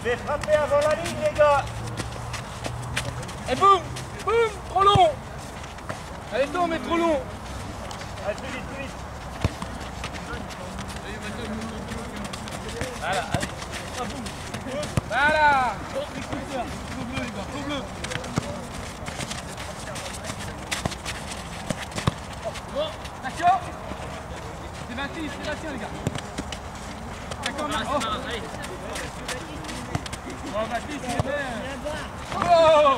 Fais frapper avant la ligne, les gars. Et boum, boum, trop long. Allez, tombe, mais trop long. Allez, plus vite, plus vite. Voilà, allez. Voilà. Trop bleu, les gars, trop bleu. Bon, d'accord. C'est Baptiste, les gars. D'accord, allez. Oh, Baptiste, il est bien. Oh.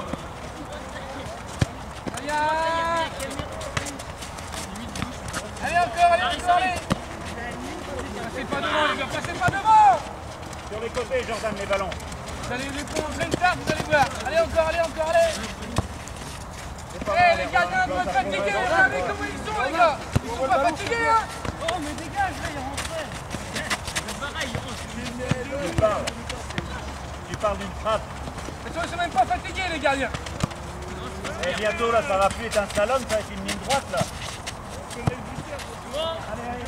Allez, encore, allez. Passez pas devant, les gars, passez pas devant. Sur les côtés, Jordan, les ballons. Vous allez lui prendre plein de tarte, vous allez voir. Allez, encore, allez. Eh, les gardiens doivent être fatigués, regardez comment ils sont, les gars. Ils sont pas fatigués, hein. Oh, mais dégage, là, il rentrait. C'est pareil, il rentre. Tu parles d'une frappe. Ils sont même pas fatigués, les gardiens. Et bientôt, là, ça va plus être un slalom, ça va être une ligne droite, là. Allez.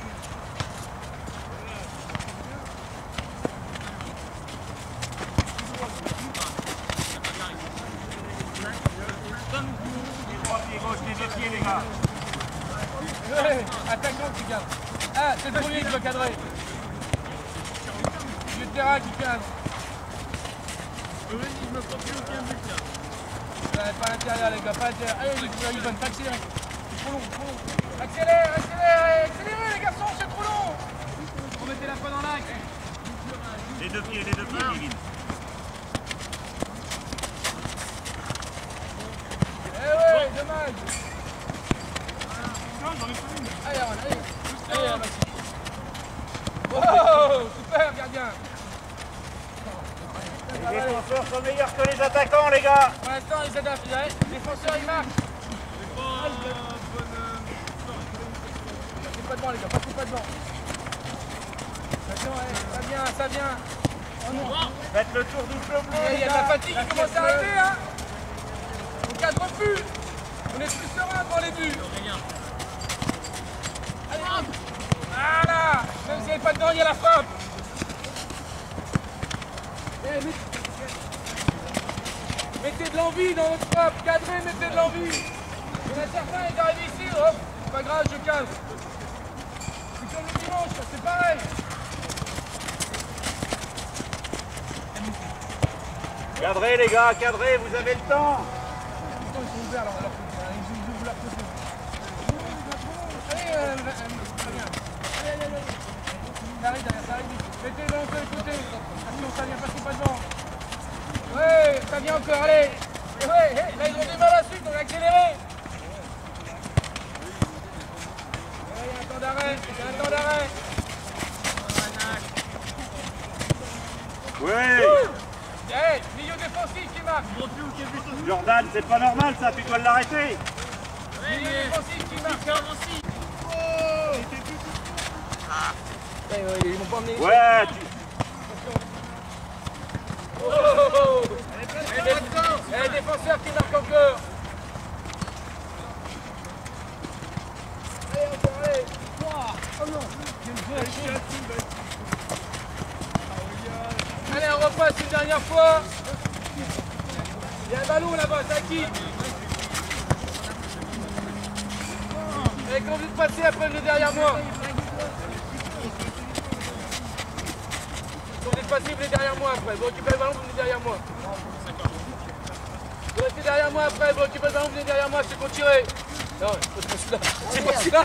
Pied gauche, les deux pieds, les gars. Ouais, attaquant qui cadre. Ah, c'est le premier qui doit cadrer. Le terrain qui cadre. Je me prends plus aucun but, là. Ouais, pas à l'intérieur, les gars, pas à l'intérieur. Allez, il va pas accélérer. C'est trop long. Accélérez, les garçons, c'est trop long. Remettez la fois dans l'axe. Les deux pieds, Kevin. Eh ouais, dommage. Allez, Maxime. Wow, super, gardien. Les défenseurs sont meilleurs que les attaquants, les gars. Pour l'instant, ils s'adaptent. Les défenseurs, ils marquent. Passez pas devant, les gars, passez pas devant. Attention, ça vient. Oh non. Faites le tour du bleu, Il y a de la fatigue qui commence à arriver, hein. On cadre plus. On est plus serein devant les buts. Allez, hop. Voilà. Même si vous n'avez pas dedans, il y a la frappe. Mettez de l'envie dans votre frappe. Cadrez, mettez de l'envie. Il y en a certains, ils arrivent ici. Hop. C'est pas grave, je cadre. C'est comme le dimanche, c'est pareil. Cadrez, les gars, cadrez, vous avez le temps. Ils sont ouverts alors ils ouvrent leur côté. Allez, ça arrive derrière, ça arrive vite. Mettez les ballons sur les côtés. Attention, ça vient, passez pas devant. Ouais, ça vient encore, allez. Et ouais, là ils ont du mal à suite, on va accélérer. Il y a un temps d'arrêt, Oui. Hey, milieu défensif qui marque. Jordan, c'est pas normal ça, tu dois l'arrêter. Milieu défensif qui marque. Ils m'ont pas emmené. Ouais, Les défenseurs qui marquent encore. Allez, encore, allez. Oh non. Allez, on repasse une dernière fois. Il y a un ballon là-bas, c'est à qui? Allez, quand vous passez, après venez derrière moi. Quand vous êtes passé, venez derrière moi après. Vous récupérez le ballon, vous venez derrière moi. Vous restez derrière moi après, vous récupérez le ballon, vous venez derrière moi, c'est pour tirer. Non, c'est pas celui-là. C'est pas celui-là.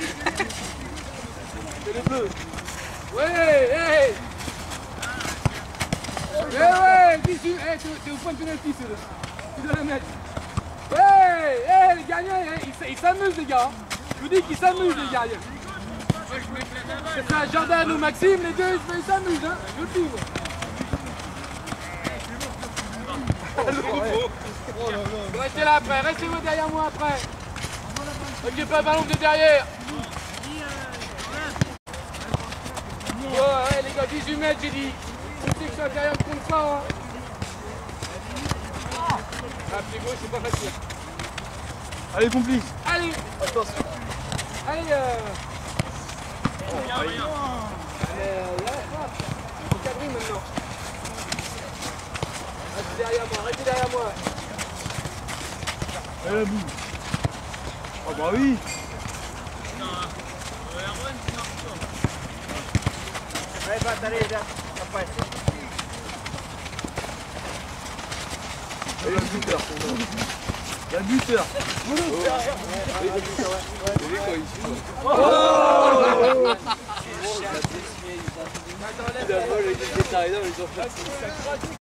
C'est le bleu. Ouais, ouais, 18, c'est au point de pénalty, tu dois la mettre. Ouais, les gagnants, ils s'amusent, les gars. Je vous dis qu'ils s'amusent, les gagnants. C'est ça, Jordan ou Maxime, les deux, ils s'amusent, hein. Je le dis. Restez là après, restez-vous derrière moi après. Occupez le ballon de derrière. Ouais, les gars, 18 mètres, j'ai dit. Je sais que c'est intérieur de compte pas. Hein. Ah, pied gauche, c'est pas facile. Allez, complice. Allez. Attention. Allez, Allez, faut cadrer maintenant. moi. Et la boue. Ah bah oui. Vai, batalha, rapaz. Et le buteur. La buteur. Attends,